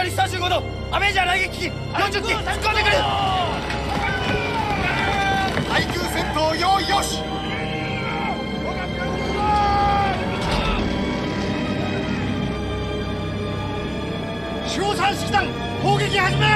左35度アベンジャー雷撃機40機突っ込んでくる。 対空戦闘用意よし。 守護3式団砲撃始め。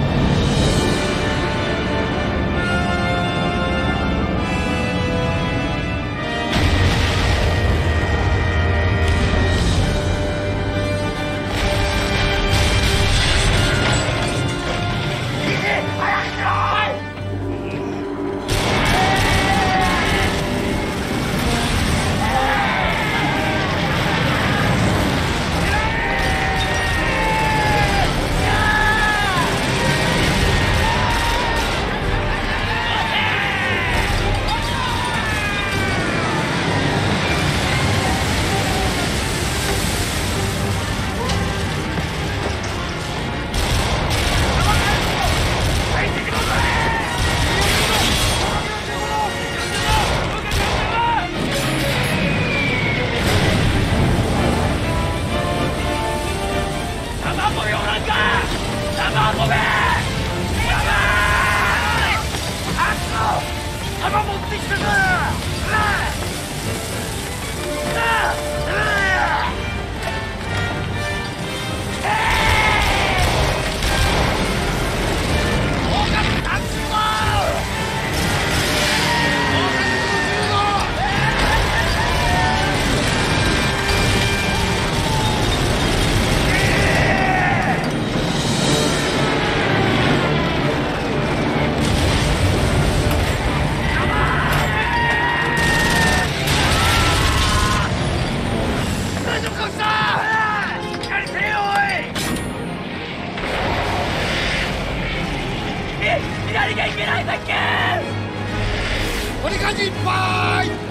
左がいけないだっけ。 折り返しいっぱい。それ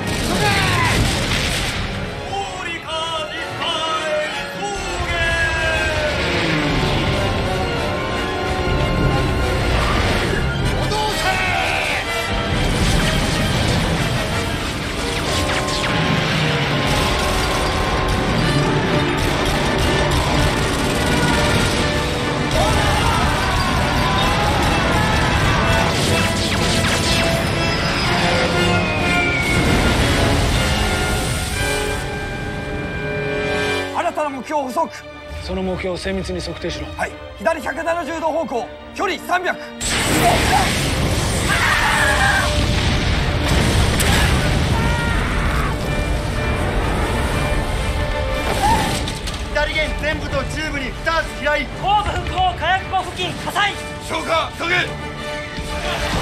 目標補足。 その目標を精密に測定しろ。 はい。左170度方向、距離300。 左舷全部と中部に2つ開い。 後部復興火薬庫付近火災。 消火急げ。